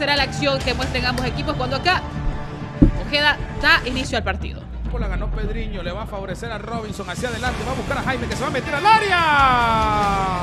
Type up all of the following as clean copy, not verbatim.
será la acción que muestren ambos equipos cuando acá Ojeda da inicio al partido. La ganó Pedriño, le va a favorecer a Robinson hacia adelante, va a buscar a Jaime que se va a meter al área.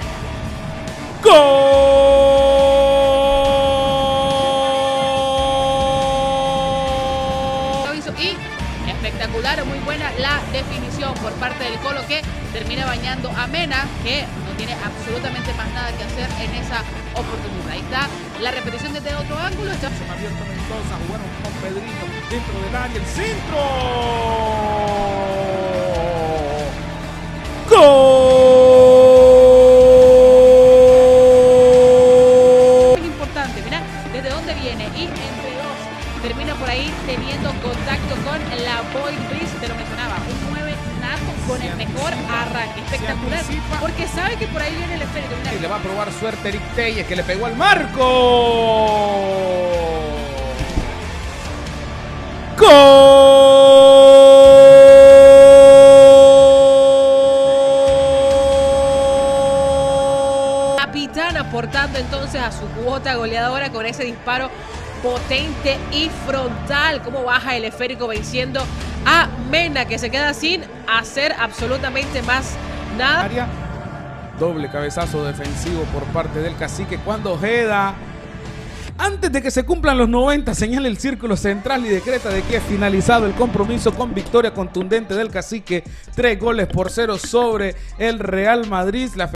¡Gol! Robinson y espectacular, muy buena la definición por parte del Colo que termina bañando a Mena, que no tiene absolutamente más nada que hacer en esa oportunidad. Ahí está la repetición desde otro ángulo. Se ha abierto Mendoza, jugaron con Pedriño dentro del área, el centro. ¡Gol! Es importante, mirá desde dónde viene y entre dos termina por ahí teniendo contacto con la Boy Briz, te lo mencionaba, un 9 nato con el mejor arranque, espectacular, porque sabe que por ahí viene el esférico. Y le va a probar suerte Eric Telles, que le pegó al marco. ¡Gol! Capitán aportando entonces a su cuota goleadora con ese disparo potente y frontal. Cómo baja el esférico venciendo a Mena, que se queda sin hacer absolutamente más nada. Doble cabezazo defensivo por parte del Cacique cuando Ojeda, antes de que se cumplan los 90, señala el círculo central y decreta de que es finalizado el compromiso con victoria contundente del Cacique, 3-0 sobre el Real Madrid.